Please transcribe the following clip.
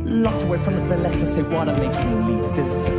Locked away from the flesh to say water makes true leaders.